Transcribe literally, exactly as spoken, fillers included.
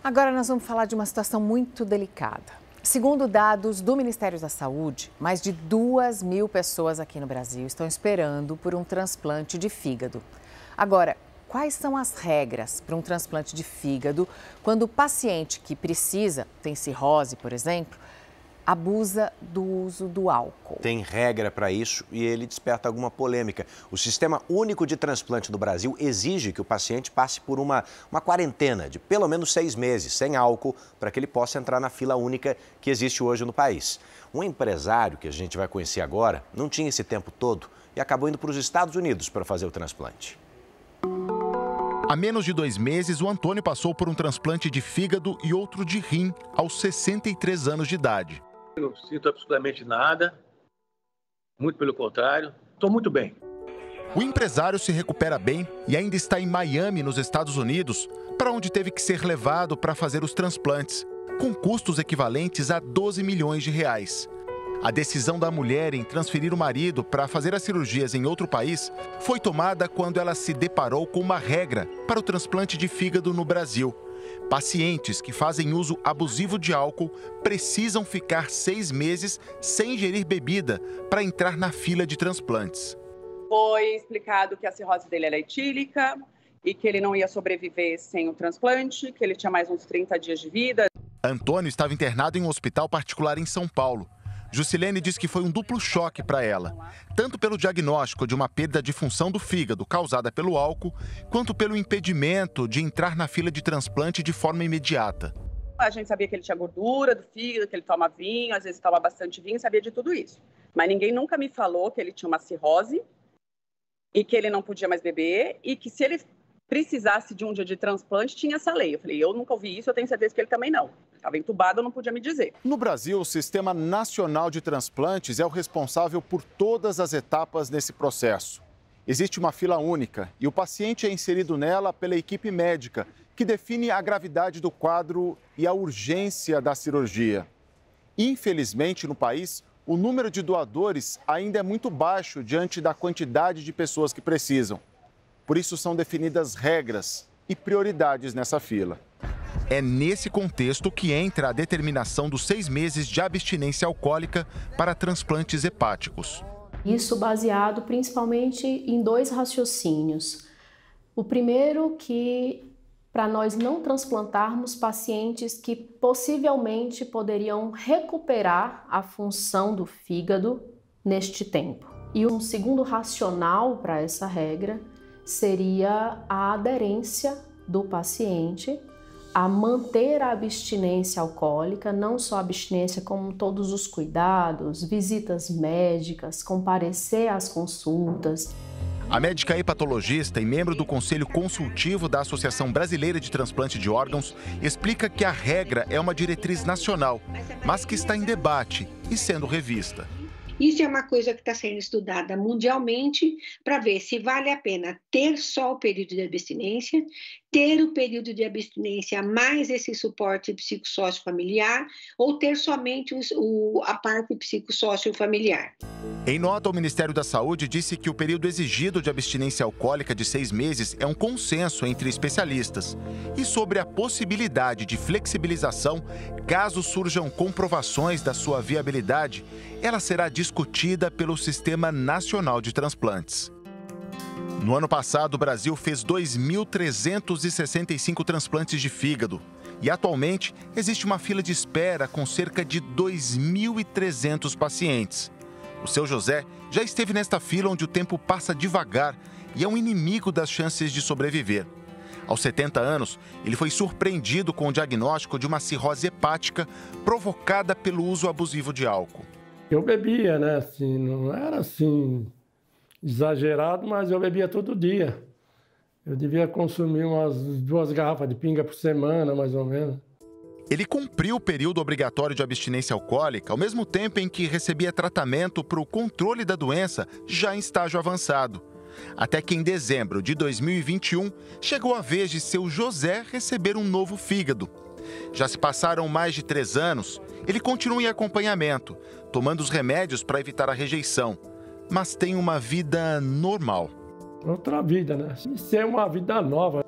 Agora nós vamos falar de uma situação muito delicada. Segundo dados do Ministério da Saúde, mais de duas mil pessoas aqui no Brasil estão esperando por um transplante de fígado. Agora, quais são as regras para um transplante de fígado quando o paciente que precisa, tem cirrose, por exemplo, abusa do uso do álcool? Tem regra para isso e ele desperta alguma polêmica. O Sistema Único de Transplante do Brasil exige que o paciente passe por uma, uma quarentena de pelo menos seis meses, sem álcool, para que ele possa entrar na fila única que existe hoje no país. Um empresário, que a gente vai conhecer agora, não tinha esse tempo todo e acabou indo para os Estados Unidos para fazer o transplante. Há menos de dois meses, o Antônio passou por um transplante de fígado e outro de rim aos sessenta e três anos de idade. Eu não sinto absolutamente nada, muito pelo contrário, estou muito bem. O empresário se recupera bem e ainda está em Miami, nos Estados Unidos, para onde teve que ser levado para fazer os transplantes, com custos equivalentes a doze milhões de reais. A decisão da mulher em transferir o marido para fazer as cirurgias em outro país foi tomada quando ela se deparou com uma regra para o transplante de fígado no Brasil. Pacientes que fazem uso abusivo de álcool precisam ficar seis meses sem ingerir bebida para entrar na fila de transplantes. Foi explicado que a cirrose dele era etílica e que ele não ia sobreviver sem o transplante, que ele tinha mais uns trinta dias de vida. Antônio estava internado em um hospital particular em São Paulo. Juscelene diz que foi um duplo choque para ela, tanto pelo diagnóstico de uma perda de função do fígado causada pelo álcool, quanto pelo impedimento de entrar na fila de transplante de forma imediata. A gente sabia que ele tinha gordura do fígado, que ele toma vinho, às vezes toma bastante vinho, sabia de tudo isso. Mas ninguém nunca me falou que ele tinha uma cirrose e que ele não podia mais beber e que se ele precisasse de um dia de transplante, tinha essa lei. Eu falei, eu nunca ouvi isso, eu tenho certeza que ele também não. Estava entubado, eu não podia me dizer. No Brasil, o Sistema Nacional de Transplantes é o responsável por todas as etapas nesse processo. Existe uma fila única e o paciente é inserido nela pela equipe médica, que define a gravidade do quadro e a urgência da cirurgia. Infelizmente, no país, o número de doadores ainda é muito baixo diante da quantidade de pessoas que precisam. Por isso, são definidas regras e prioridades nessa fila. É nesse contexto que entra a determinação dos seis meses de abstinência alcoólica para transplantes hepáticos. Isso baseado principalmente em dois raciocínios. O primeiro, que para nós não transplantarmos pacientes que possivelmente poderiam recuperar a função do fígado neste tempo. E um segundo racional para essa regra seria a aderência do paciente a manter a abstinência alcoólica, não só a abstinência, como todos os cuidados, visitas médicas, comparecer às consultas. A médica hepatologista e membro do Conselho Consultivo da Associação Brasileira de Transplante de Órgãos explica que a regra é uma diretriz nacional, mas que está em debate e sendo revista. Isso é uma coisa que está sendo estudada mundialmente para ver se vale a pena ter só o período de abstinência, ter o período de abstinência mais esse suporte psicossócio-familiar ou ter somente os, o, a parte psicossócio-familiar. Em nota, o Ministério da Saúde disse que o período exigido de abstinência alcoólica de seis meses é um consenso entre especialistas e sobre a possibilidade de flexibilização, caso surjam comprovações da sua viabilidade, ela será discutida pelo Sistema Nacional de Transplantes. No ano passado, o Brasil fez dois mil trezentos e sessenta e cinco transplantes de fígado e, atualmente, existe uma fila de espera com cerca de dois mil e trezentos pacientes. O seu José já esteve nesta fila onde o tempo passa devagar e é um inimigo das chances de sobreviver. Aos setenta anos, ele foi surpreendido com o diagnóstico de uma cirrose hepática provocada pelo uso abusivo de álcool. Eu bebia, né? Assim, não era assim exagerado, mas eu bebia todo dia. Eu devia consumir umas duas garrafas de pinga por semana, mais ou menos. Ele cumpriu o período obrigatório de abstinência alcoólica ao mesmo tempo em que recebia tratamento para o controle da doença já em estágio avançado. Até que em dezembro de dois mil e vinte e um, chegou a vez de seu José receber um novo fígado. Já se passaram mais de três anos, ele continua em acompanhamento, tomando os remédios para evitar a rejeição, mas tem uma vida normal. Outra vida, né? Isso é uma vida nova.